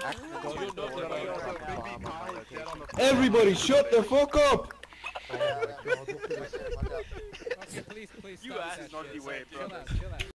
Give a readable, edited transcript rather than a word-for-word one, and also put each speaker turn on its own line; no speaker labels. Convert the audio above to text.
Everybody shut the fuck up!
Please,
You asked not the way, brother.
Chill out.